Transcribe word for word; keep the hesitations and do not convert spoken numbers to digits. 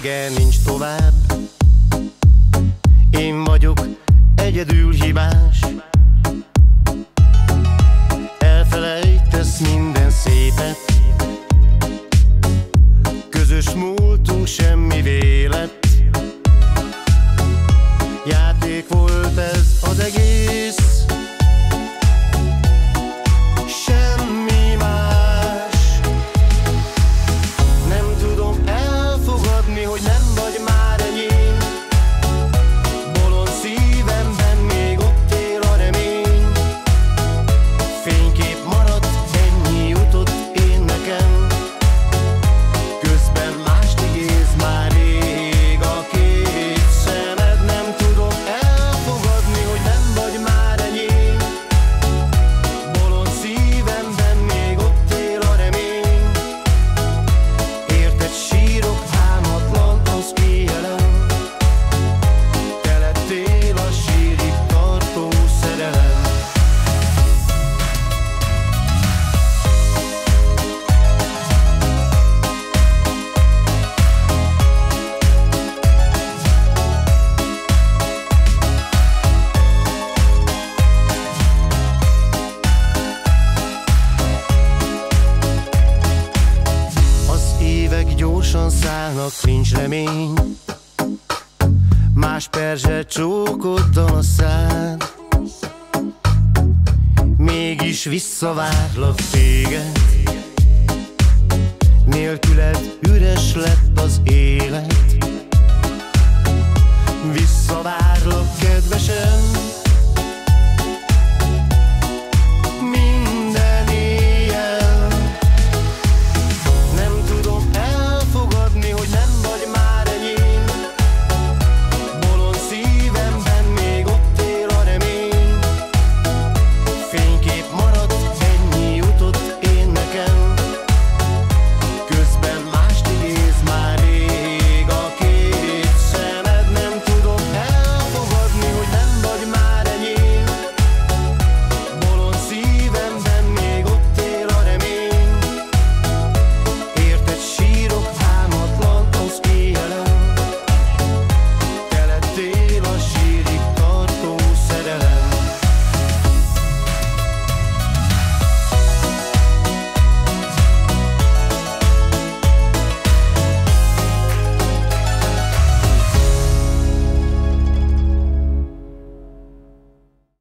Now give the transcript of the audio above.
vége nincs tovább. Én vagyok egyedül hibás. Elfelejtesz minden szépet. Közös múltunk semmi vélet. Játék volt ez az egész, semmi más. Nem tudom elfogadni, hogy nem vagy már enyém. Bolond szívemben még ott él a remény. Fénykép maradt, ennyi jutott én nekem. Közben mást igéz már rég a két szemed. Nem tudom elfogadni, hogy nem vagy már enyém. Bolond szívemben még ott él a remény. Érted sírok álmatlan az éjjelen. Te lettél a sírig tartó szerelem. Gyorsan szállnak, nincs remény. Más perzsel csókoddal a szád. Mégis visszavárlak téged. Nélküled üres lett az élet. Visszavárlak, kedvesem.